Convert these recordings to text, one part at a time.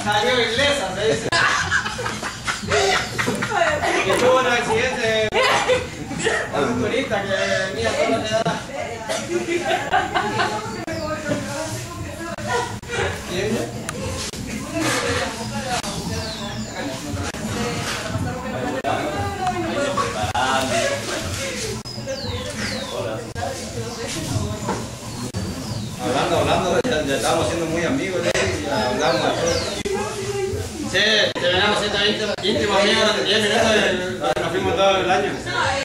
Salió inglesa, se dice. Que tuvo un accidente. Un turista que venía por la edad. Hablando, ya estábamos siendo muy amigos, ya hablamos a todos. Sí, terminamos siendo íntimos amigos de 10 minutos y nos fuimos todo el año.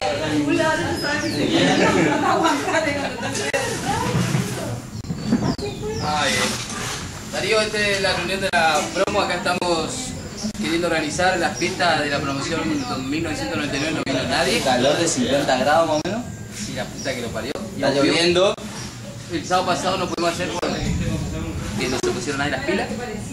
Ay, Darío, esta es la reunión de la promo. Acá estamos queriendo organizar las fiestas de la promoción 1999. No vino nadie. Calor de 50 grados más o menos. Sí, la puta que lo parió. Está lloviendo. El sábado pasado no pudimos hacer porque no se pusieron ahí las pilas.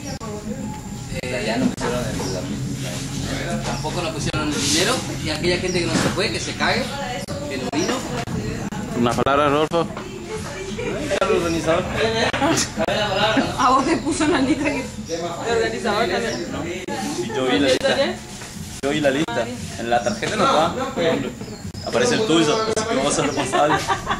Ya no pusieron Tampoco nos pusieron el dinero. Y aquella gente que no se fue, que se cague, que no vino. Una palabra, Rodolfo. el organizador. A vos te puso una lista que el organizador también. Yo vi la lista. Yo vi la lista. En la tarjeta no va. Aparece el tuyo, así que vos sos responsable.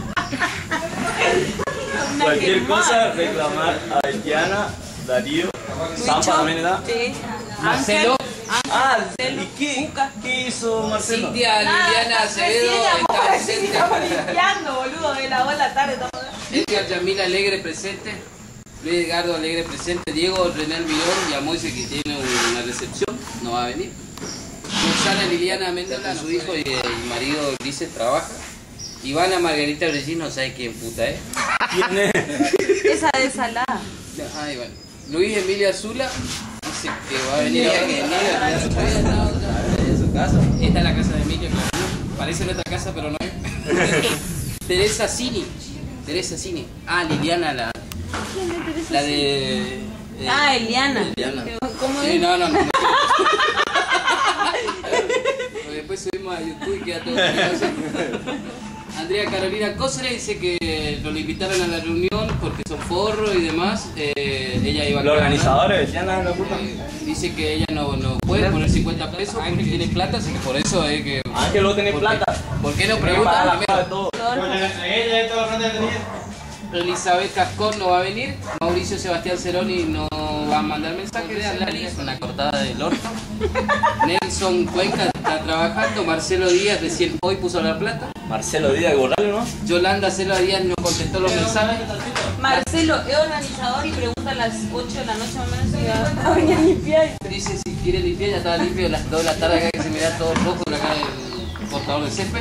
Cualquier cosa, reclamar a Betiana, Darío, Zampa también da. Sí. Marcelo. Ah, ¿y qué hizo Marcelo? Cintia, Liliana, Acevedo, está presente. Estamos limpiando, boludo, de la bola tarde. Edgar Yamil Alegre presente. Luis Edgardo Alegre presente. Diego René Almirón llamó y dice que tiene una recepción, no va a venir. Roxana Liliana Mendola, su hijo y el marido Ulises trabaja. Ivana Margarita Regis, no sabe quién puta es. ¿Quién es? Esa de salada. Ah, Iván. Luis Emilio Azula dice que va a venir a su casa. Esta es la casa de Emilio, claro. Parece nuestra casa, pero no es. Teresa Cini. Teresa Cini. Ah, Liliana, la de... Eliana. Eliana. ¿Cómo Sí, es? no. Después subimos a YouTube y queda todo. Andrea Carolina Cosere dice que lo invitaron a la reunión porque son forros y demás. Ella iba a Los organizadores, Betiana, la puta. dice que ella no puede poner 50 pesos porque tiene plata, así que por eso es que... Ángel, vos tenés plata. ¿Por qué no preguntan primero? Todo. Ella es toda la frente de tenía. Elizabeth Cascón no va a venir, Mauricio Sebastián Ceroni no va a mandar mensaje de Alari, es una cortada del orto. Nelson Cuenca está trabajando, Marcelo Díaz recién hoy puso la plata. Marcelo Díaz, borrarlo, ¿no? Yolanda Cela Díaz no contestó los mensajes. Marcelo es organizador y pregunta a las 8 de la noche más o menos si va a venir a limpiar. Dice si quiere limpiar, ya estaba limpio a las 2 de la tarde acá que se me da todo rojo acá el cortador de césped.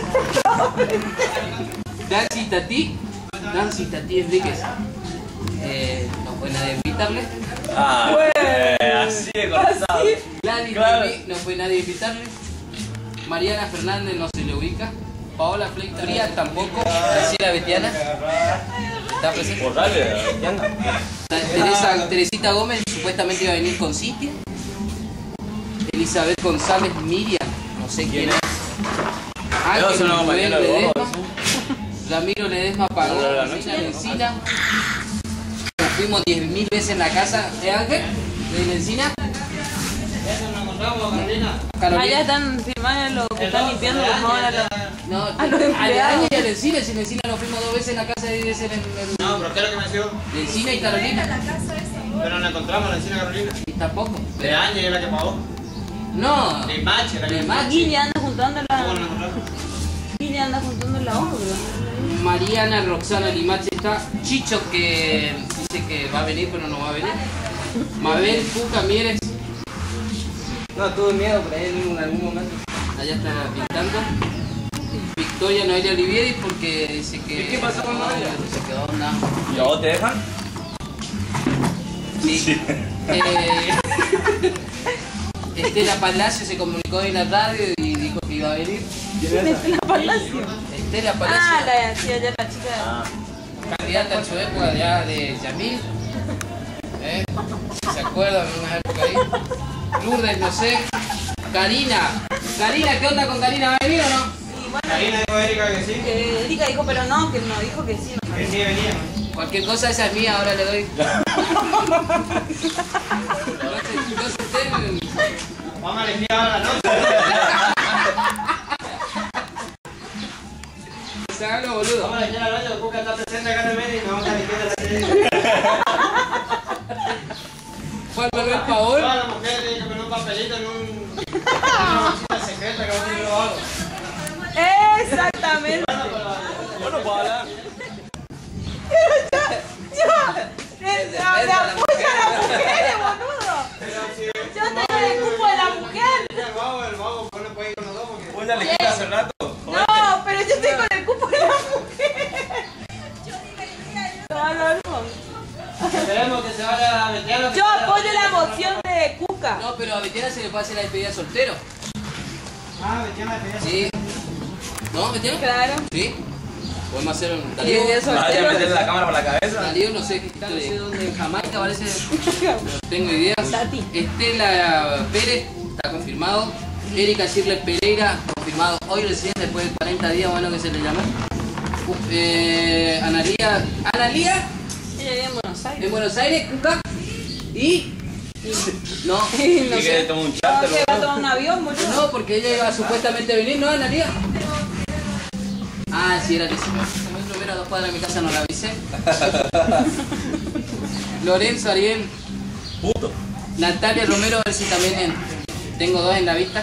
Nancy Tati Enríquez. No fue nadie invitarle. Ah, así de cortado. Gladys Claro. Baby, no fue nadie invitarle. Mariana Fernández no se le ubica. Paola Fleita Frías tampoco. Graciela Betiana está presente. Borrarle, Betiana. Teresita Gómez supuestamente iba a venir con Cintia. Elizabeth González Miriam, no sé quién es. Yo soy una compañera de Ledesma. vos. Ramiro Ledesma pagó la cocina de Encina. Nos fuimos 10.000 veces en la casa de Ángel, de Encina. Allá están firmando los que están limpiando, por favor, a los... No, a los empleados. y al Encina, si en Encina nos fuimos 2 veces en la casa de Encina. No, pero ¿qué es lo que me decía? De Encina y Carolina. Pero no encontramos la encina Carolina. Y tampoco. De Ángel es la que pagó. No. De Machi era la que De pagó. Machi. Guille anda juntando ¿Cómo no la... la encontramos? Guille anda juntando la hoja, bro. Mariana Roxana Limache está. Chicho que dice que va a venir pero no va a venir. Mabel Cuca Mieres. No, tuve miedo por ahí en algún momento. Allá está pintando. Victoria Noelia Olivieri porque dice que... ¿Qué pasó con Noelia? No se quedó nada. ¿Y a vos te dejan? Sí. Estela Palacio se comunicó en la radio y dijo que iba a venir. La Palacio. Estela Palacio. Ah, sí, allá la chica. Ah. Candidata en su época ya de Yamil. Si se acuerdan de una época ahí. Lourdes, no sé. Karina, ¿qué onda con Karina? ¿Va a venir o no? Y bueno, Karina dijo a Erika que sí. Erika dijo, pero no, que no dijo que sí. No. Que sí venía. Cualquier cosa esa es mía, ahora le doy. Vamos a elegir ahora la noche. Se hagan los boludos. Vamos a elegir la noche, el Cuca está presente acá en el medio y nos vamos a elegir la serie. Juan Manuel Paol. Todas las mujeres tienen que poner un papelito en una bolsita secreta que vos tenés lo hago. Exactamente. Yo no puedo hablar. Me apoya a las mujeres, boludo. Yo tengo el cupo de la mujer. El vago, vos no podés ir con los dos porque... Vos ya le quitaste hace rato. No, pero yo estoy con el cupo de la mujer. Esperemos que se vaya a meter. Yo apoyo la moción de Cuca. No, pero a Betiana se le puede hacer la despedida soltero. Ah, Betiana despedida. Sí. ¿No, Betiana? Claro. Sí. Podemos hacer un Y Darío. el día Vaya a soltero. meterle la cámara por la cabeza. Darío, no sé qué está, no sé dónde, en Jamaica parece. No tengo idea. Tati. Estela Pérez, está confirmado. Erika Shirley Pereira, confirmado hoy recién, después de 40 días, bueno, que se le llama. Analía, Ella vive en Buenos Aires. en Buenos Aires, Cuca. Y. No, No Y que sé. toma un No, charter. que va a tomar un avión, boludo. no, porque ella iba supuestamente a venir, ¿no, Analía? Ah, sí, era que sí. Me primero a 2 cuadras de mi casa, no la avisé. Lorenzo Ariel, Puto. Natalia Romero, a ver si también tengo 2 en la vista.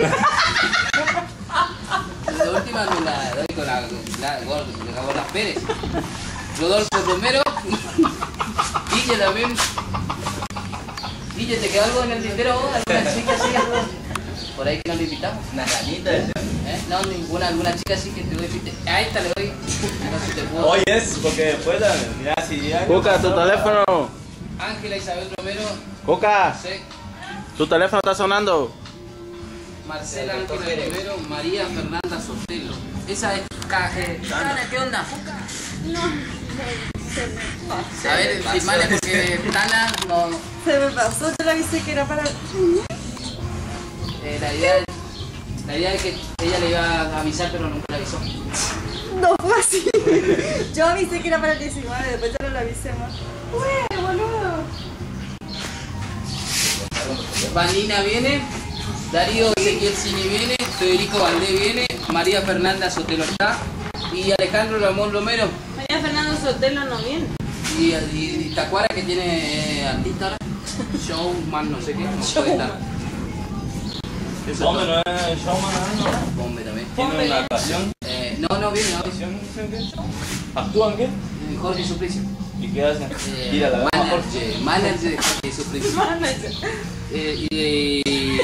La última me la doy con la Gordas Pérez. Rodolfo Romero. Guille también. Guille, ¿te quedó algo en el tintero vos? ¿Alguna chica así? Por ahí que no le invitamos. Una ranita. No, ninguna, alguna chica así que te doy. A esta le doy. No sé si te puedo. Hoy es, porque después, mira, si ya. Cuca, tu teléfono. Ángela Isabel Romero. Cuca, José. tu teléfono está sonando. Marcela Ángela Romero. María Fernanda Sotelo. Esa es. Tana, ¿qué onda? A ver, firmale porque Tana no. Se me pasó, yo la avisé que era para... La idea es que ella le iba a avisar, pero nunca la avisó. No fue así. Yo avisé que era para el 19, después ya no lo avisé más. Ué, boludo. Vanina viene, Darío Ezequiel Cini viene, Federico Valdé viene, María Fernanda Sotelo está y Alejandro Ramón Romero María Fernando Sotelo no viene. y Tacuara que tiene artista ahora, showman no sé qué, no puede estar. Hombre, no es showman, ¿no? Bombe también. Tiene una actuación. No viene, no. ¿Actúan qué? Jorge Suplicio. ¿Y qué hacen? Ir a la gama, Jorge. Manager de Jorge Suplicio. Y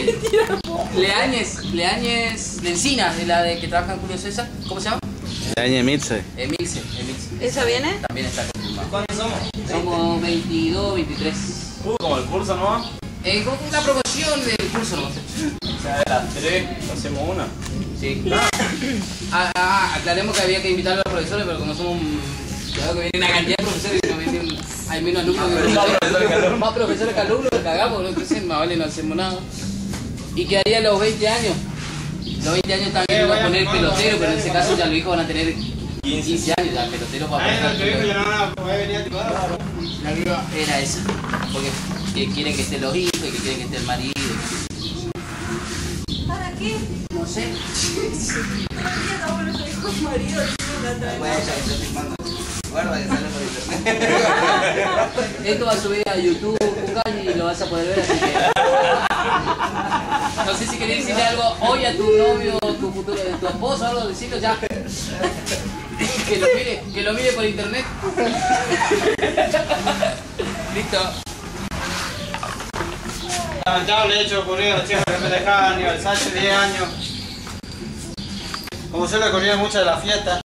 Leáñez de Encina, de la de que trabaja en Julio César. ¿Cómo se llama? Añe Mitze. Emilce. ¿Esa viene? También está confirmado. ¿Cuántos somos? Somos 22, 23. Como el curso, ¿no? Con una promoción del curso, ¿no? O sea, de las 3 hacemos una. Sí. Aclaremos que había que invitar a los profesores, pero como somos claro que viene una cantidad de profesores y no vienen, hay menos alumnos que profesores. Más profesores que alumnos, que cagamos, no crecen, más vale no hacemos nada. Y quedaría los 20 años. Los 20 años también iba a poner pelotero, pero en ese caso ya los hijos van a tener 15 años, ya pelotero para Ay, no, tu hijo poner. ya no van a poder venir a tu lado. Era esa. Porque que quieren que estén los hijos y que quieren que esté el marido. ¿Para qué? No sé. Marido, Guarda que sale por internet. Esto va a subir a YouTube, Cuca, y lo vas a poder ver, así que... No sé si querés decirle algo hoy a tu novio, tu futuro, tu esposo, algo, decirlo ya. Que lo mire por internet. Listo. Lamentable hecho ocurrido a los chicos que festejaban aniversario de 10 años. Como suele ocurrir en muchas de las fiestas.